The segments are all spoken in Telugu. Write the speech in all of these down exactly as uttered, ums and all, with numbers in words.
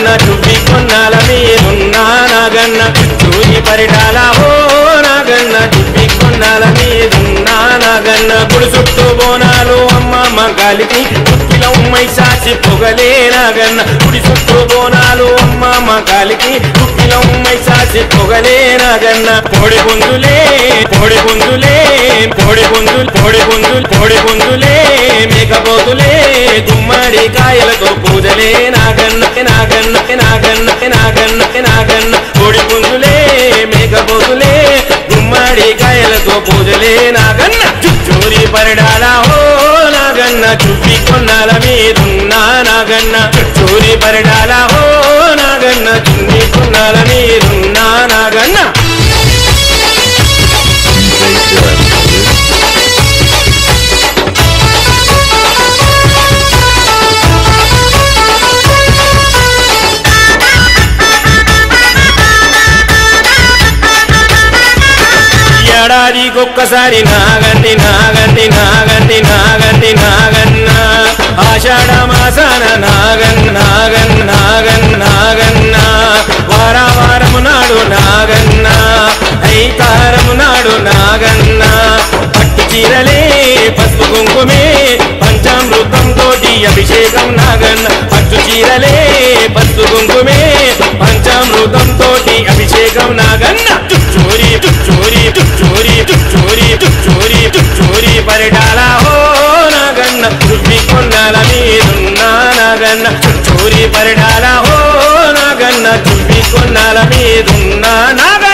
చువ్వి కొన్నాల మీదున్నా నాగన్న చూరి పరిటాల ఓ నాగన్న చువ్వి కొన్నాల మీదున్నా నాగన్న గుడి చుట్టూ బోనాలు అమ్మమ్మ గాలికి చుక్కిలో మైసాచి పొగలే నాగన్న గుడి చుట్టూ బోనాలు అమ్మమ్మ గాలికి చుక్కిలో మైసాచి పొగలే నాగన్న పొడి గుందులే పొడి గుందులే పొడి గుందులు పొడి గుందులు పొడి గుందులే మేకపోతులే గుమ్మడి కాయలతో పూజలే నాగన్న నాగన్న నాగన్న నాగన్న నాగన్న పొడి గుందులే మేకపోతులే గుమ్మడి కాయలతో పూజలే నాగన్న చుట్టూరి పరిడాల ఓ నాగన్న చువ్వి కొన్నాల మీదున్నా నాగన్న చుట్టూరి పరిడాల ఓ నాగన్న చువ్వి కొన్నాల మీదున్నా నాగన్న ఏడాదికొక్కసారి నాగండి నాగండి నాగండి నాగండి నాగన్న ఆషాఢ మాసాన నాగన్ నాగన్ నాగన్ నాగన్న వారా వారము నాడు నాగన్న ఐతారము నాడు నాగన్న పట్టు చీరలే పసుపు కుంకుమే పంచామృతం తోటి అభిషేకం నాగన్న పట్టు చీరలే పసుపు కుంకుమే పంచామృతం తోటి అభిషేకం నాగన్న చుట్టూరి చుట్టూరి చుట్టూరి చుట్టూరి చుట్టూరి చుట్టూరి పరిటాల ఓ నాగన్న చువ్వి కొన్నాల మీదున్నా నాగన్న చుట్టూరి పరిటాల ఓ నాగన్న చువ్వి కొన్నాల మీదున్నా నాగన్న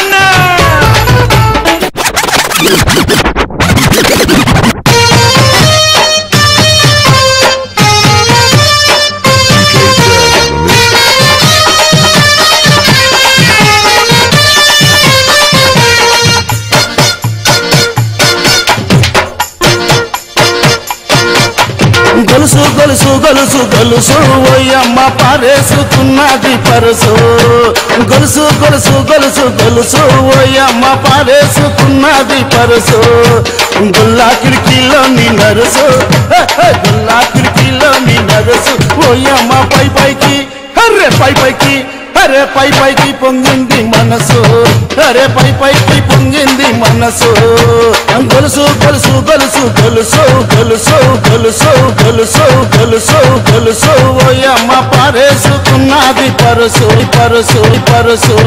గొలుసు గొలుసు గొలుసు గొలుసు ఓయమ్మ పారేసుకున్నది పరుసు గొలుసు గొలుసు గొలుసు గొలుసు ఓయమ్మ పారేసుకున్నది పరుసు గుల్లా కిటికీలో నీ నరుసు గుల్లా కిటికీలో నీ నరుసు ఓయమ్మ పై పైకి అర్రే పై పైకి అరే పై పైకి పొంగింది మనసు అరే పై పైకి పొంగింది మనసు గొలుసు గొలుసు గొలుసు గొలుసు గొలుసు గొలుసు గొలుసు గొలుసు గొలుసు ఓయమ్మ పారేసుకున్నది పరుసు పరుసు పరుసు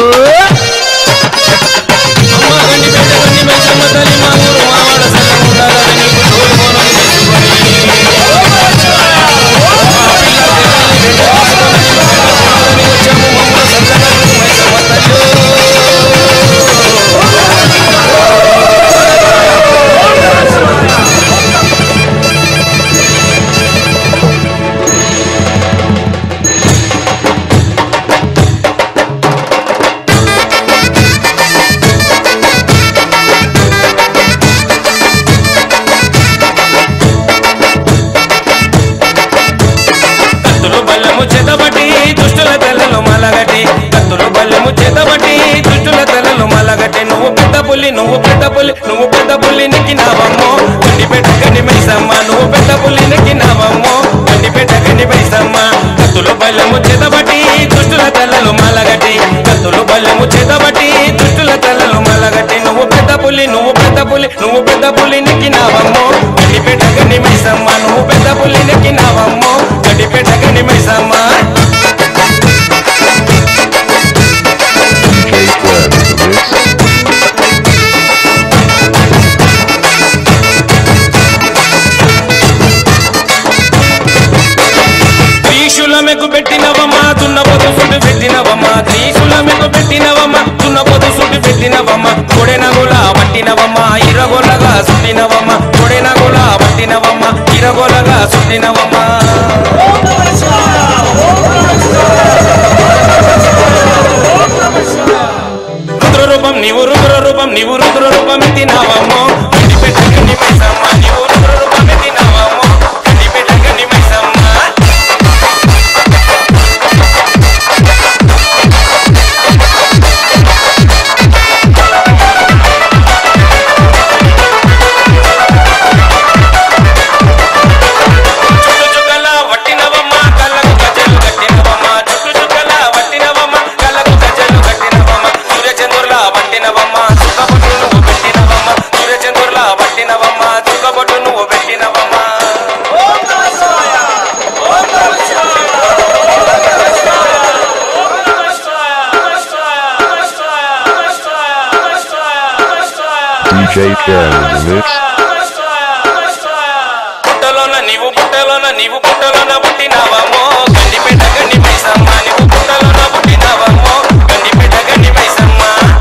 నువ్వు పెద్ద పులి నువ్వు పెద్ద పులి నెక్కినావమ్మో గండిపేట గండి మైసమ్మ నువ్వు పెద్ద పులి నెక్కినావమ్మో గండిపేట గండి మైసమ్మ కత్తులు బల్లెము చేతబట్టి దుష్టుల తలలు మలగట్టి కత్తులు బల్లెము చేతబట్టి దుష్టుల తలలు మలగట్టి నువ్వు పెద్ద పులి నువ్వు పెద్ద పులి నువ్వు పెద్ద పులి నెక్కినావమ్మో గండిపేట గండి మైసమ్మ నువ్వు పెద్ద పులి నెక్కినావమ్మో గండిపేట గండి మైసమ్మ త్రిశూలమెకు పెట్టినవమ్మా దున్నపోతు సుట్టు పెట్టినవమ్మా త్రిశూలమెకు పెట్టినవమ్మా దున్నపోతు సుట్టు పెట్టినవమ్మా కొడెనగుల పట్టినవమ్మా ఇరగొలగా సుట్టినవమ్మా కొడెనగుల పట్టినవమ్మా ఇరగొలగా సుట్టినవమ్మా రుద్ర రూపం నీవు రుద్ర రూపం నీవు రుద్ర రూపం ఎత్తినావమ్మో గండిపేట గండి మైసమ్మ నీవు రుద్ర రూపం ఎత్తినావమ్మో గండిపేట గండి మైసమ్మ చుట్టు చుక్కల వట్టినవమ్మ కళ్ళకు గజలు కట్టినవమ్మ చుట్టు చుక్కల పుట్టలోన నీవు పుట్టలోన నీవు పుట్టలోన పుట్టినావమ్మో గండిపేట గండి మైసమ్మ నీవు పుట్టలోన పుట్టినావమ్మో గండిపేట గండి మైసమ్మ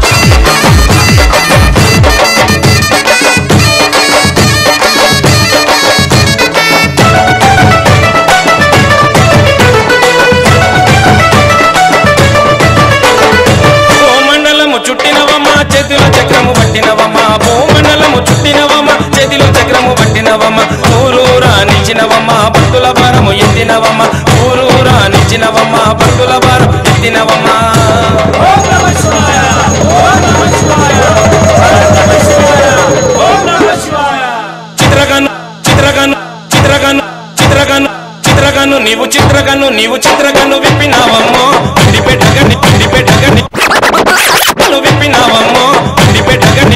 భూమండలము చుట్టినవమ్మ చేతిలో చక్రము పట్టినవమ్మ భూమండలము చుట్టినవమ్మ చేతిలో చక్రము పట్టినవమ్మ ఊరూరా నిలిచినవమ్మ భక్తుల భారము ఎత్తినవమ్మ ఊరూరా నిలిచినవమ్మ భక్తుల భారం ఎత్తినవమ్మ చిత్రగను చిత్రగను చిత్రగను చిత్రగను చిత్రగను నీవు చిత్రగను నీవు చిత్రగను విప్పినావమ్మో గండిపేట గండి గండిపేట గండి విప్పినావమ్మో గండిపేట గండి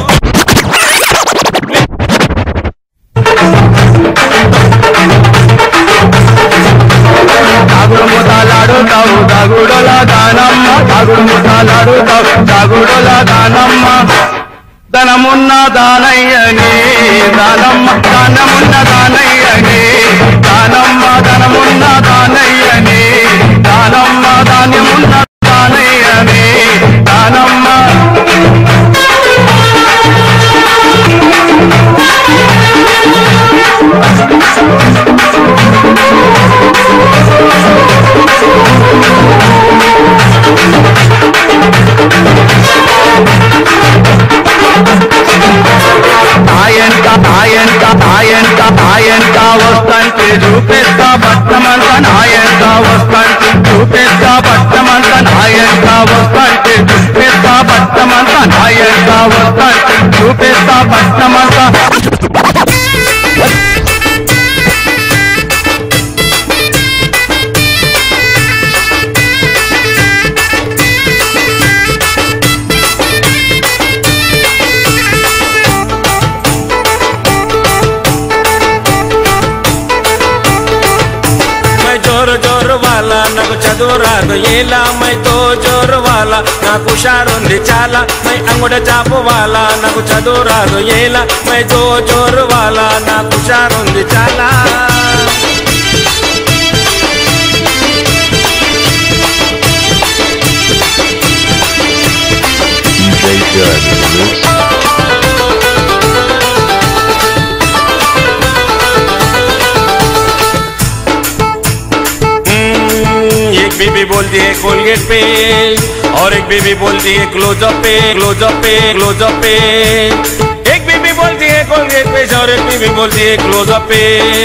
దాగుడు ముతాలాడుతావు దాగుడుల దానమ్మ దాగుడు ముతాలాడుతావు దాగుడుల దానమ్మ ధనమున్న దానయ్యని దానమ్మ దానమున్న దానయ్యని దానమ్మ ధనమున్న దానయ్యని దానమ్మ ధాన్యమున్న దానయ్యని దానమ్మ తాయంట తాయంట తాయంట తాయంట వస్తంటే చూపిస్తా పట్టమంత నాయంట వస్తంటే చూపిస్తా పట్టమంత నాయంట వస్తంటే చూపిస్తా పట్టమంత నాయంట వస్తంటే చూపిస్తా పట్టమంత జోరు జోరు వాళ్ళ నాకు చదువు రాదు ఎలా మైతో జోరు వాళ్ళ నాకు హుషారుంది చాలా మై అంగుడ చాపు వాళ్ళ నాకు చదువు రాదు ఎలా మైతో జోరు వాళ్ళ నాకు హుషారుంది చాలా बीबी बोलती है कोलगेट पे और एक बीबी बोलती है क्लोजअप पे क्लोजअप पे क्लोजअप पे एक बीबी बोलती है कोलगेट पे और एक बीबी बोलती है क्लोजअप पे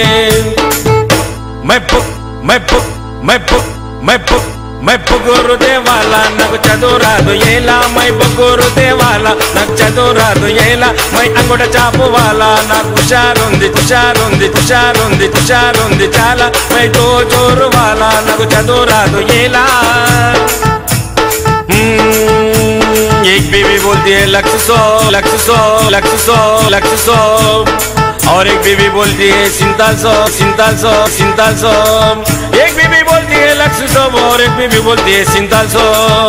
मैं पुक मैं पुक मैं पुक मैं पुक मैं పొగురు దేవాల నాకు చదువు రాదు ఎలా మై పొగురు దేవాల నాకు చదువు రాదు ఎలా మై అంగుడ చాపు వాళ్ళ నాకు హుషారుంది హుషారుంది హుషారుంది హుషారుంది చాలా మై తో జోరు వాళ్ళ నాకు చదువు రాదు ఎలా एक बीबी बोलती है लक्ष्य सौ लक्ष्य सौ लक्ष्य सौ लक्ष्य सौ और एक बीबी बोलती है सिंताल सौ सिंताल सौ सिंताल सौ एक बीबी बोलती है लक्ष्य सौ और एक बीबी बोलती है सिंताल सौ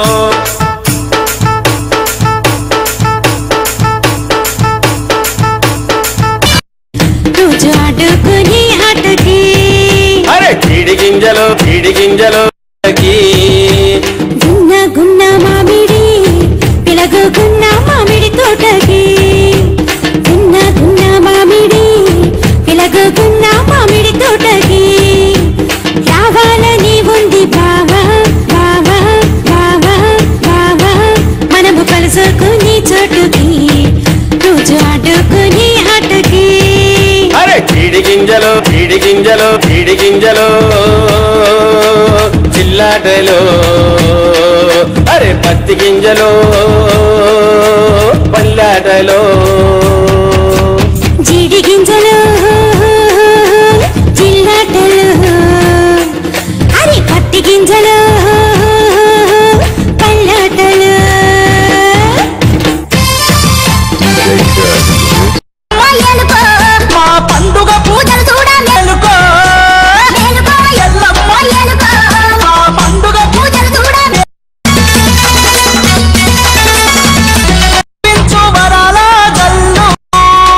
अरे कीड़ी गिंजलो कीड़ी गिंजलो की గున్న గున్న మామిడి పిలగ గున్న మామిడి తోటకి గున్న గున్న మామిడి పిలగ గున్న మామిడి తోటకి రావాలని ఉంది బావా బావా బావా బావా మనము కలుసుకుని చోటుకి రోజు ఆడుకుని ఆటకి అరే कीड़ी గింజలో कीड़ी గింజలో कीड़ी గింజలో చిల్లాటలో అరే పత్తి గింజలో పల్లాటలో జీడి గింజలు జిల్లాటలు అరే పత్తి గింజలు పల్లాటలు మా పండుగ పూజలు చూడాలనుకో ఎల్లమ్మ ఎలుకో మా పండుగ పూజలు చూడాలి వరాల గల్లు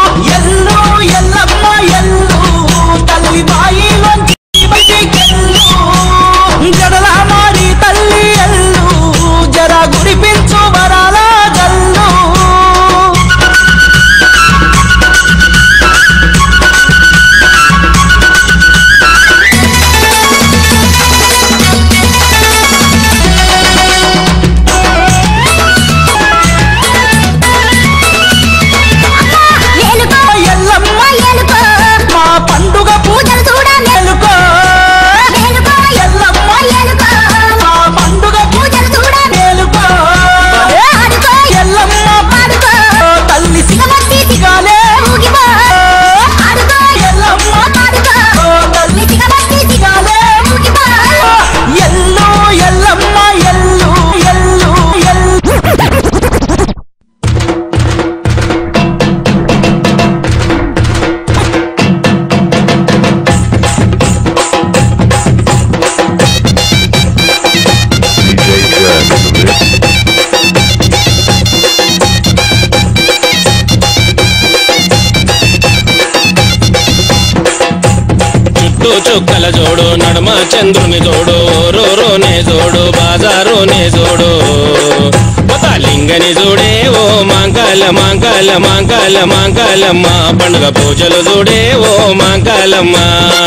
చుట్టూ చుక్కల జోడు నడుమ చంద్రుని జోడు రోరోనే జోడు బాజారోనే జోడు లింగని జోడే ఓ మాంకాల మాంకాల మాంకాల మాంకాలమ్మ పండుగ పూజలు జోడే ఓ మాంకాలమ్మ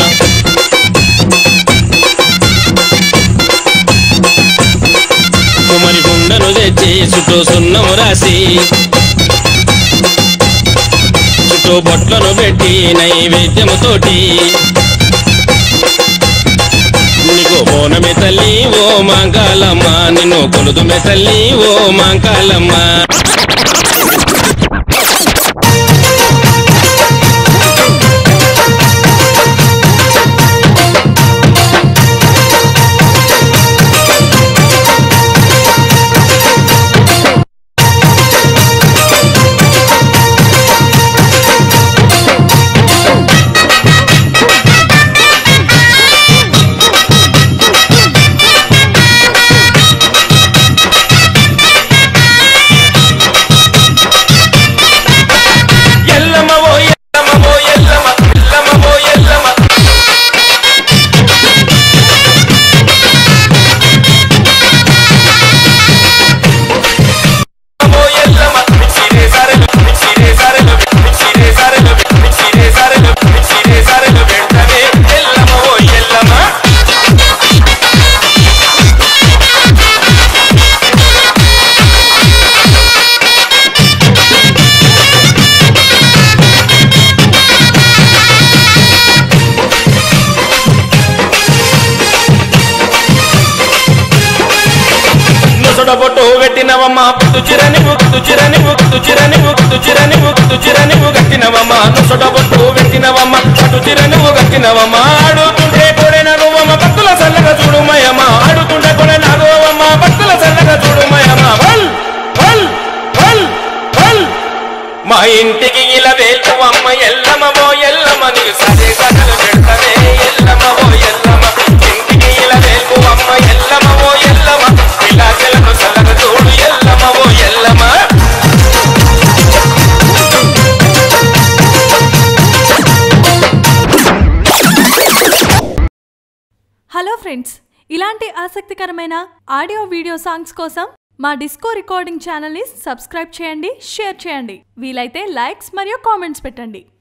కుమరి గుండను తెచ్చి చుట్టూ సున్నము రాసి చుట్టూ బొట్లను పెట్టి నైవేద్యముతోటి నీకు బోనమే తల్లి ఓ మాంకాలమ్మ నిన్ను కొలుదుమే తల్లి ఓ మాంకాలమ్మ బొట్టు పెట్టినవమ్మ పుట్టు చిరనివు పుట్టు చిరనివు పుట్టు చిరనివు పుట్టు చిరనివు పుట్టు చిరనివు గట్టినవమ్మ నుసొడ బొట్టు పెట్టినవమ్మ పుట్టు చిరనివు గట్టినవమ్మ ఆడుతుంటే కొడే నగవమ్మ భక్తుల సల్లగా చూడుమయమ్మ ఆడుతుంటే కొడే నగవమ్మ భక్తుల సల్లగా చూడుమయమ్మ వల్ వల్ వల్ వల్ మా ఇంటికి ఇలా వేల్పువమ్మ ఎల్లమ్మో ఎల్లమ్మ నీకు సరే కథలు పెడతనే ఎల్లమ్మో ఎల్లమ్మ ఇంటికి ఇలా వేల్పువమ్మ ఎల్లమ్మో ఎల్లమ్మ ఇలా చెలకు సల్లగా చూడు ఎల్లమ్మో ఎల్లమ్మ హలో ఫ్రెండ్స్, ఇలాంటి ఆసక్తికరమైన ఆడియో వీడియో సాంగ్స్ కోసం మా డిస్కో రికార్డింగ్ ఛానల్ని సబ్స్క్రైబ్ చేయండి, షేర్ చేయండి, వీలైతే లైక్స్ మరియు కామెంట్స్ పెట్టండి.